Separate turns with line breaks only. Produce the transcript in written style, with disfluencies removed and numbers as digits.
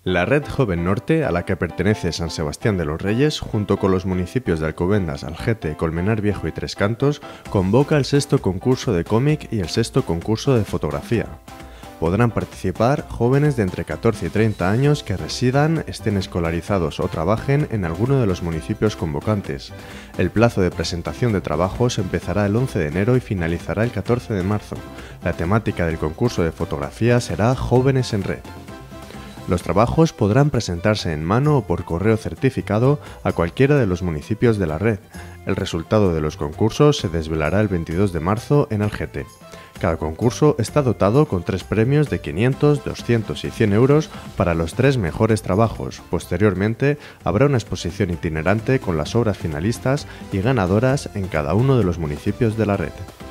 La Red Joven Norte, a la que pertenece San Sebastián de los Reyes, junto con los municipios de Alcobendas, Algete, Colmenar Viejo y Tres Cantos, convoca el sexto concurso de cómic y el sexto concurso de fotografía. Podrán participar jóvenes de entre 14 y 30 años que residan, estén escolarizados o trabajen en alguno de los municipios convocantes. El plazo de presentación de trabajos empezará el 11 de enero y finalizará el 14 de marzo. La temática del concurso de fotografía será Jóvenes en Red. Los trabajos podrán presentarse en mano o por correo certificado a cualquiera de los municipios de la red. El resultado de los concursos se desvelará el 22 de marzo en Algete. Cada concurso está dotado con 3 premios de 500, 200 y 100 euros para los 3 mejores trabajos. Posteriormente, habrá una exposición itinerante con las obras finalistas y ganadoras en cada uno de los municipios de la red.